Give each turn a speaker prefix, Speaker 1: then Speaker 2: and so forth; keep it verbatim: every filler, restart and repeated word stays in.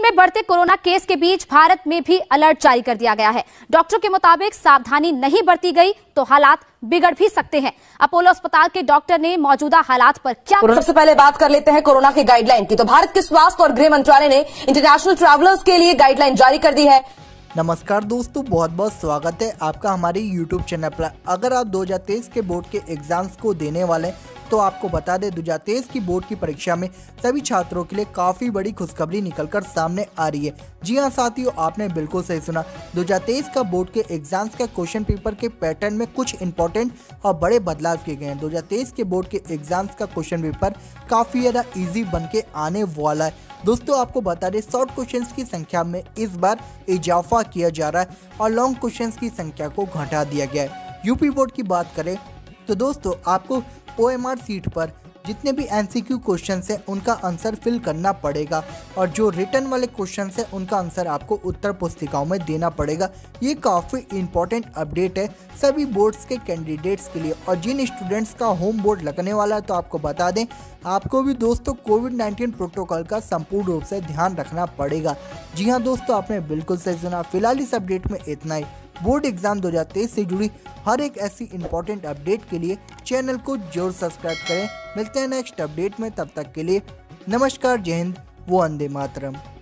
Speaker 1: में बढ़ते corona case के बीच भारत में भी अलर्ट जारी कर दिया गया है। डॉक्टरों के मुताबिक सावधानी नहीं बरती गई तो हालात बिगड़ भी सकते हैं। अपोलो अस्पताल के डॉक्टर ने मौजूदा हालात पर क्या
Speaker 2: सबसे पहले बात कर लेते हैं कोरोना की गाइडलाइन की। तो भारत के स्वास्थ्य और गृह मंत्रालय ने इंटरनेशनल ट्रैवलर्स के लिए गाइडलाइन जारी कर दी है।
Speaker 3: नमस्कार दोस्तों, बहुत बहुत स्वागत है आपका हमारे यूट्यूब चैनल पर। अगर आप दो हज़ार तेईस के बोर्ड के एग्जाम्स को देने वाले हैं तो आपको बता दें दो हज़ार तेईस की बोर्ड की परीक्षा में सभी छात्रों के लिए काफ़ी बड़ी खुशखबरी निकलकर सामने आ रही है। जी हाँ साथियों, आपने बिल्कुल सही सुना। दो हज़ार तेईस का बोर्ड के एग्जाम्स का क्वेश्चन पेपर के पैटर्न में कुछ इंपॉर्टेंट और बड़े बदलाव किए गए हैं। दो हज़ार तेईस के बोर्ड के एग्जाम्स का क्वेश्चन पेपर काफ़ी ज़्यादा ईजी बन के आने वाला है। दोस्तों आपको बता दें शॉर्ट क्वेश्चंस की संख्या में इस बार इजाफा किया जा रहा है और लॉन्ग क्वेश्चंस की संख्या को घटा दिया गया है। यूपी बोर्ड की बात करें तो दोस्तों आपको ओएमआर सीट पर जितने भी एमसीक्यू क्वेश्चंस हैं उनका आंसर फिल करना पड़ेगा और जो रिटर्न वाले क्वेश्चंस हैं उनका आंसर आपको उत्तर पुस्तिकाओं में देना पड़ेगा। ये काफ़ी इंपॉर्टेंट अपडेट है सभी बोर्ड्स के कैंडिडेट्स के लिए। और जिन स्टूडेंट्स का होम बोर्ड लगने वाला है तो आपको बता दें आपको भी दोस्तों कोविड नाइन्टीन प्रोटोकॉल का संपूर्ण रूप से ध्यान रखना पड़ेगा। जी हाँ दोस्तों, आपने बिल्कुल सही सुना। फिलहाल इस अपडेट में इतना ही। बोर्ड एग्जाम दो हज़ार तेईस से जुड़ी हर एक ऐसी इंपॉर्टेंट अपडेट के लिए चैनल को जरूर सब्सक्राइब करें। मिलते हैं नेक्स्ट अपडेट में, तब तक के लिए नमस्कार, जय हिंद, वंदे मातरम।